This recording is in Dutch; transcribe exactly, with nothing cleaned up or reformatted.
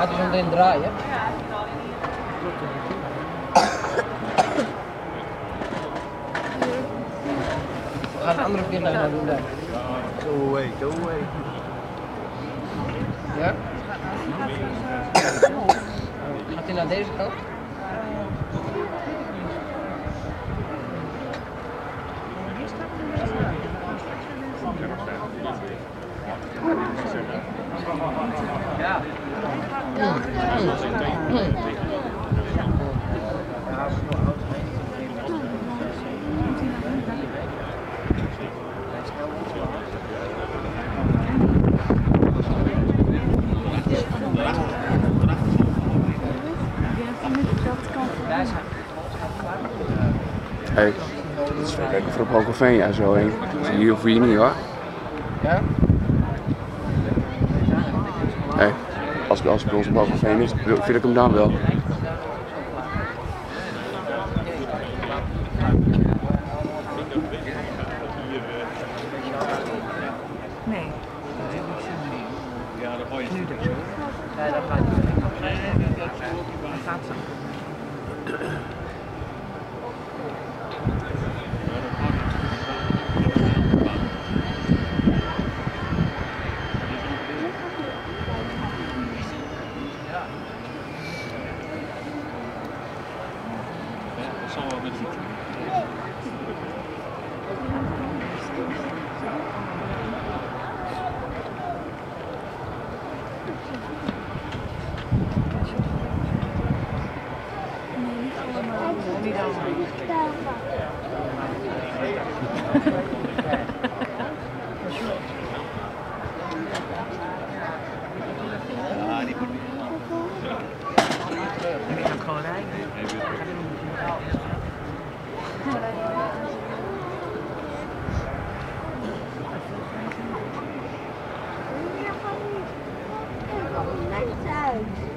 Gaat hij zo meteen draaien? We gaan een andere keer naar doen daar. Go away, go away. Ja? Gaat hij naar deze kant? Ja. Hé, dat is lekker voor op Hogeveen, ja, zo heen. Hier hoef je niet hoor. Ja? Hé, als, als het bij ons op Hogeveen is, vind ik hem dan wel. Nee. Ja, dat gooi je nu dus. Nee, dat gaat niet. Dat gaat zo. Dat zal wel met ja, die moet niet. En ik ga gewoon rijden. Lekker uit.